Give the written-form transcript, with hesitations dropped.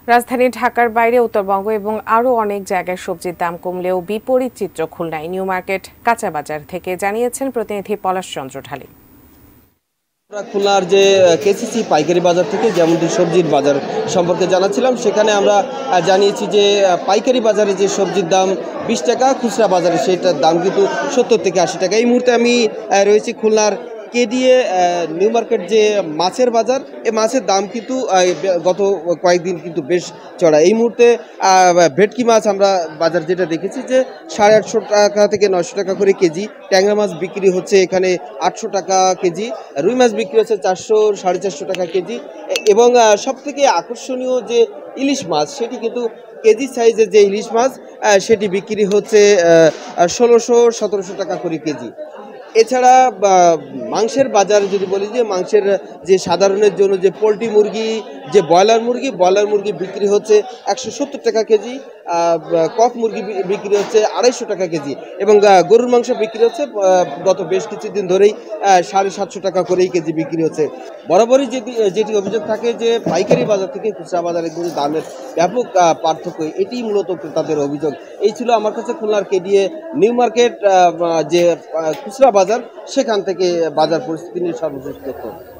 রাজধানী ঢাকার বাইরে উত্তরবঙ্গ এবং আরও অনেক জায়গায় সবজির দাম কমলেও বিপরীত চিত্র খুলনায় নিউ মার্কেট কাঁচা বাজার থেকে জানিয়েছেন প্রতিনিধি পলাশ চন্দ্র ঢালী। খুলনার যে কেসিসি পাইকারি বাজার থেকে যেমনটি সবজির বাজার সম্পর্কে জানাচ্ছিলাম, সেখানে আমরা জানিয়েছি যে পাইকারি বাজারে যে সবজির দাম 20 টাকা, খুচরা বাজারে সেটার দাম কিন্তু 70 থেকে 80 টাকা। এই মুহূর্তে আমি রয়েছি খুলনার কেডিএ নিউ মার্কেট যে মাছের বাজার। এই মাছের দাম কিন্তু গত কয়েকদিন কিন্তু বেশ চড়া। এই মুহূর্তে ভেটকি মাছ আমরা বাজার যেটা দেখেছি যে 850 টাকা থেকে 900 টাকা করে কেজি। ট্যাংরা মাছ বিক্রি হচ্ছে এখানে 800 টাকা কেজি। রুই মাছ বিক্রি হচ্ছে 400 450 টাকা কেজি। এবং সব থেকে আকর্ষণীয় যে ইলিশ মাছ, সেটি কিন্তু কেজি সাইজের যে ইলিশ মাছ সেটি বিক্রি হচ্ছে 1600 1700 টাকা করে কেজি। এছাড়া মাংসের বাজার যদি বলি, যে মাংসের যে সাধারণের জন্য যে পোলট্রি মুরগি, যে ব্রয়লার মুরগি বিক্রি হচ্ছে 170 টাকা কেজি। কক মুরগি বিক্রি হচ্ছে 250 টাকা কেজি। এবং গরুর মাংস বিক্রি হচ্ছে গত বেশ কিছুদিন ধরেই 750 টাকা করেই কেজি বিক্রি হচ্ছে। বরাবরই যেটি অভিযোগ থাকে যে পাইকারি বাজার থেকে খুচরা বাজারে কিন্তু দামের ব্যাপক পার্থক্য, এটি মূলত তাদের অভিযোগ। এই ছিল আমার কাছে খুলনার কেডিএ নিউ মার্কেট যে খুচরা বাজার, সেখান থেকে বাজার পরিস্থিতি নিয়ে সর্বশেষ তথ্য।